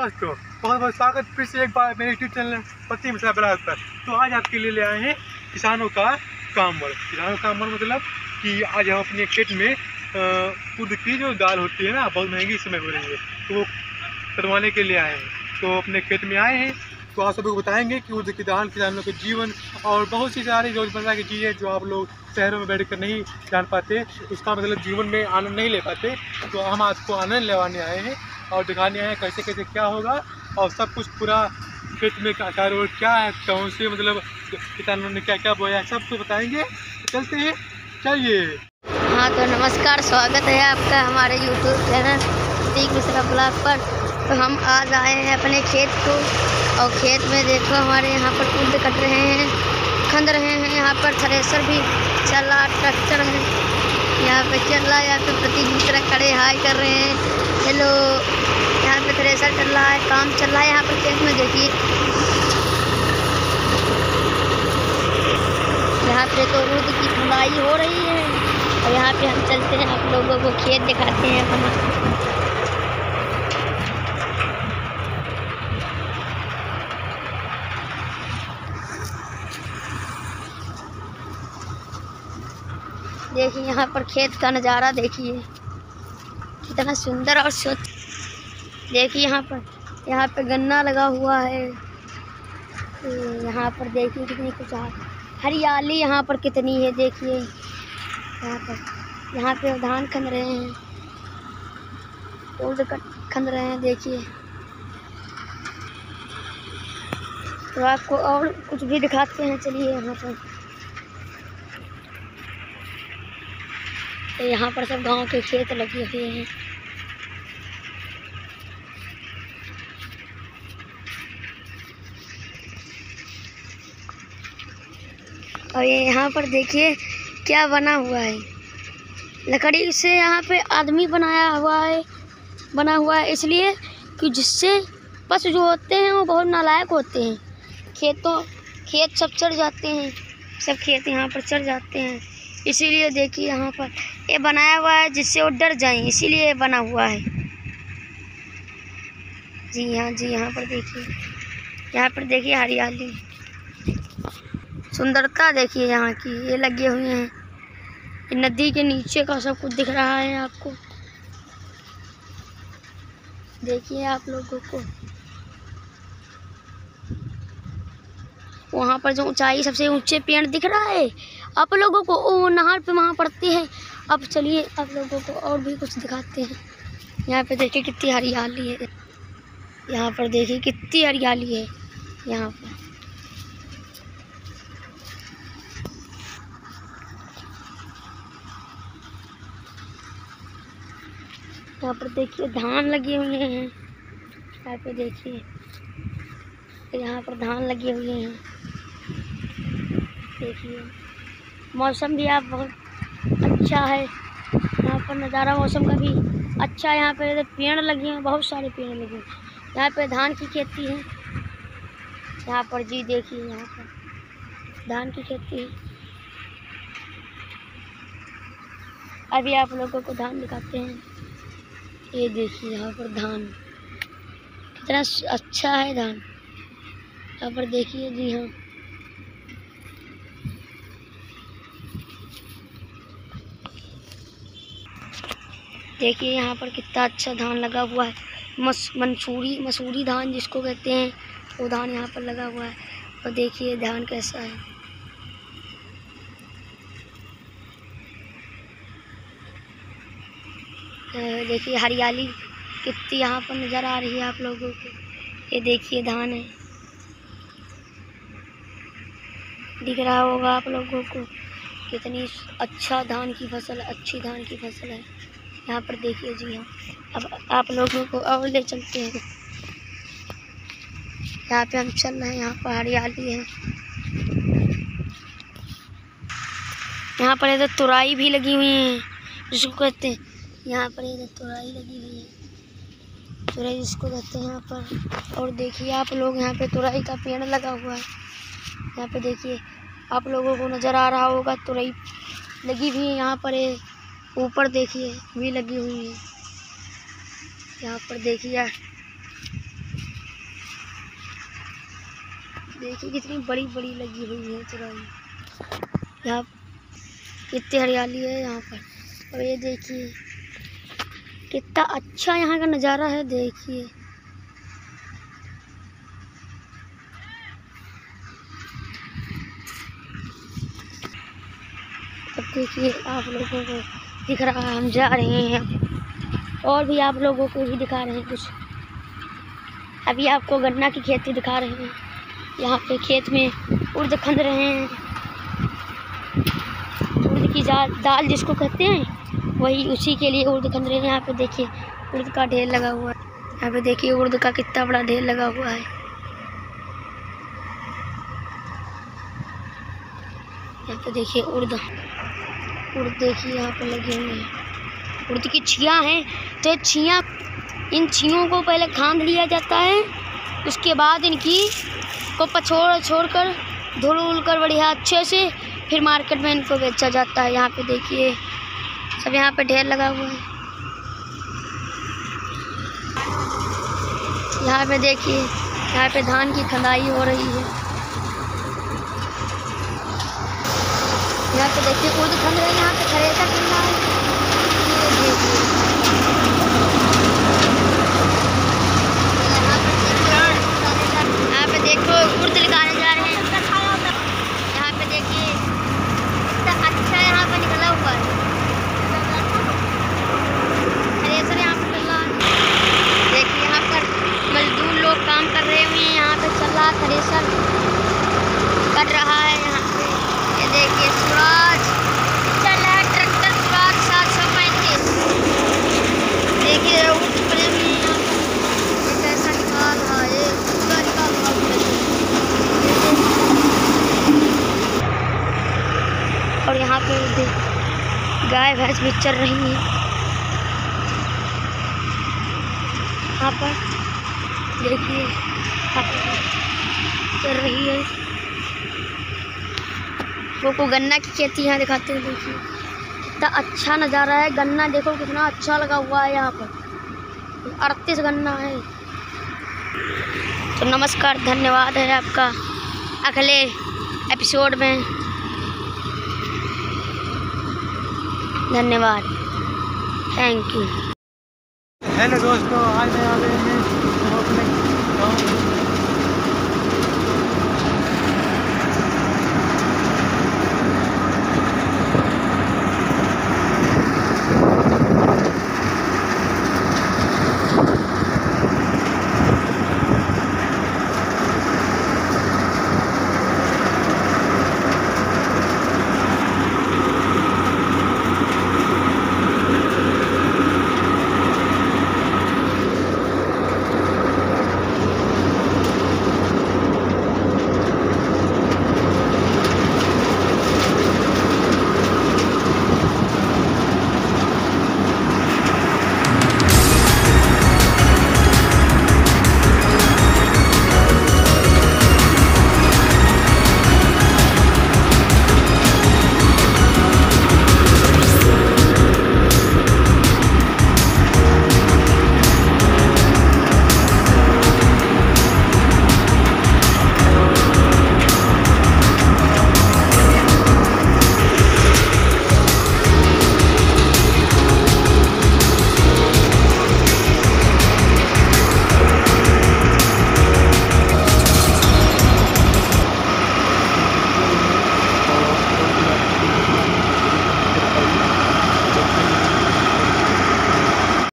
दोस्तों, बहुत बहुत स्वागत फिर से एक बार मेरे यूट्यूब चैनल पति मिश्रा ब्लॉग पर। तो आज आपके लिए ले आए हैं किसानों का कामड़। किसानों का कामड़ मतलब कि आज हम अपने खेत में खुद की जो दाल होती है ना, बहुत महंगी इस समय हो रही है, तो वो कटवाने के लिए आए हैं। तो अपने खेत में आए हैं, तो आप सभी को बताएंगे कि उर्द की दाल किसानों के जीवन और बहुत सी सारी रोज़मर्रा की चीज़ें जो आप लोग शहरों में बैठ कर नहीं जान पाते, उसका मतलब जीवन में आनंद नहीं ले पाते। तो हम आपको आनंद लेवाने आए हैं और दिखाने आए हैं कैसे कैसे क्या होगा, और सब कुछ पूरा खेत में क्या रोड क्या है, कौन से मतलब किसानों ने क्या क्या बोया, सब कुछ बताएंगे। तो चलते हैं, चलिए। हाँ तो नमस्कार, स्वागत है आपका हमारे यूट्यूब चैनल पति मिश्रा ब्लॉग पर। तो हम आज आए हैं अपने खेत को, और खेत में देखो हमारे यहाँ पर उर्द कट रहे हैं, खंद रहे हैं। यहाँ पर थ्रेसर भी चल रहा, ट्रैक्टर है यहाँ पे चल रहा है। यहाँ पे पति मिश्रा खड़े हाय कर रहे हैं, हेलो। यहाँ पे थ्रेसर चल रहा है, काम चल रहा है यहाँ पर खेत में। देखिए यहाँ पे तो उर्द की खुदाई हो रही है, और यहाँ पे हम चलते हैं, आप लोगों को खेत दिखाते हैं अपना। देखिए यहाँ पर खेत का नज़ारा देखिए कितना सुंदर और स्वच्छ। देखिए यहाँ पर गन्ना लगा हुआ है। यहाँ पर देखिए कितनी कुछ हरियाली यहाँ पर कितनी है। देखिए यहाँ पे धान खन रहे हैं, उर्द खन रहे हैं। देखिए तो आपको और कुछ भी दिखाते हैं, चलिए। यहाँ पर सब गांव के खेत लगे हुए हैं। और ये यहाँ पर देखिए क्या बना हुआ है, लकड़ी से यहाँ पे आदमी बना हुआ है इसलिए कि जिससे पशु जो होते हैं वो बहुत नालायक होते हैं। खेत सब चढ़ जाते हैं, सब खेत यहाँ पर चढ़ जाते हैं। इसीलिए देखिए यहाँ पर ये बनाया हुआ है जिससे वो डर जाएं, इसीलिए ये बना हुआ है। जी हाँ, यहाँ पर देखिए हरियाली, सुंदरता देखिए यहाँ की। ये लगे हुए हैं, ये नदी के नीचे का सब कुछ दिख रहा है आपको। देखिए आप लोगों को वहाँ पर जो ऊंचाई, सबसे ऊंचे पेड़ दिख रहा है आप लोगों को, वो नहर पे वहाँ पड़ती है। अब चलिए आप लोगों को और भी कुछ दिखाते हैं। यहाँ पे देखिए कितनी हरियाली है, यहाँ पर देखिए कितनी हरियाली है। यहाँ पर देखिए धान लगे हुए हैं। यहाँ पे देखिए यहाँ पर धान लगे हुए हैं। देखिए मौसम भी आप बहुत अच्छा है, यहाँ पर नज़ारा मौसम का भी अच्छा है। यहाँ पे पेड़ लगे हैं, बहुत सारे पेड़ लगे हैं। यहाँ पे धान की खेती है यहाँ पर। जी देखिए यहाँ पर धान की खेती है। अभी आप लोगों को धान दिखाते हैं। ये देखिए यहाँ पर धान कितना अच्छा है धान। यहाँ पर देखिए, जी हाँ, देखिए यहाँ पर कितना अच्छा धान लगा हुआ है। मसूरी धान जिसको कहते हैं, वो धान यहाँ पर लगा हुआ है। और देखिए धान कैसा है। देखिए हरियाली कितनी यहाँ पर नज़र आ रही है आप लोगों को। ये देखिए धान है, दिख रहा होगा आप लोगों को कितनी अच्छा धान की फसल, अच्छी धान की फसल है। यहाँ पर देखिए, जी हाँ। अब आप लोगों को और ले चलते हैं। यहाँ पे हम चल रहे हैं, यहाँ पर हरियाली है। यहाँ पर इधर तुराई भी लगी हुई है जिसको कहते हैं, यहाँ पर इधर तुराई लगी हुई है, तुराई जिसको कहते हैं यहाँ पर। और देखिए आप लोग, यहाँ पे तुराई का पेड़ लगा हुआ है। यहाँ पे देखिए आप लोगों को नज़र आ रहा होगा, तुरई लगी हुई है यहाँ पर। ऊपर देखिए भी लगी हुई है। यहाँ पर देखिए देखिए कितनी बड़ी बड़ी लगी हुई है चराई। यहाँ कितनी हरियाली है यहाँ पर। और ये देखिए कितना अच्छा यहाँ का नज़ारा है। देखिए अब देखिए आप लोगों को दिख रहा है, हम जा रहे हैं और भी आप लोगों को भी दिखा रहे हैं कुछ। अभी आपको गन्ना की खेती दिखा रहे हैं। यहाँ पे खेत में उर्द खंद रहे हैं। उर्द की दाल जिसको कहते हैं वही, उसी के लिए उर्द खंद रहे हैं। यहाँ पे देखिए उर्द का ढेर लगा हुआ है। यहाँ पे देखिए उर्द का कितना बड़ा ढेर लगा हुआ है। यहाँ पे देखिए उर्द देखिए यहाँ पे लगी हुई है। उर्द की छियाँ हैं, तो छियाँ, इन छियों को पहले खांद लिया जाता है। उसके बाद इनकी को छोड़ कर धुल कर बढ़िया अच्छे से फिर मार्केट में इनको बेचा जाता है। यहाँ पे देखिए सब यहाँ पे ढेर लगा हुआ है। यहाँ पे देखिए यहाँ पे धान की खंदाई हो रही है। यहाँ पे देखिए उर्द खंद रहे हैं। यहाँ पे थ्रेसर चल रहा है। ये देखिए यहाँ पे देखो उर्द निकाले जा रहे हैं। यहाँ पे देखिए कितना अच्छा यहाँ पे निकला हुआ है। थ्रेसर यहाँ पे चल रहा है। देखिए यहाँ पर मजदूर लोग काम कर रहे हुए हैं। यहाँ पे चल रहा थ्रेसर कर रहा है। यहाँ पे ये देखिए स्वराज चल रहा है, ट्रैक्टर स्वराज 735। देखिए उर्द प्रेमी यहाँ पर कैसा निकाल रहा है, पूरा निकाल रहा है। और यहाँ पे गाय भैंस भी चल रही हैं। यहाँ पर देखिए चल रही है। वो गन्ना की खेती यहाँ दिखाते हैं। देखिए कितना अच्छा नज़ारा है। गन्ना देखो कितना अच्छा लगा हुआ है। यहाँ पर 38 गन्ना है। तो नमस्कार, धन्यवाद है आपका। अगले एपिसोड में धन्यवाद, थैंक यू। हेलो दोस्तों, आज मैं आ गए हैं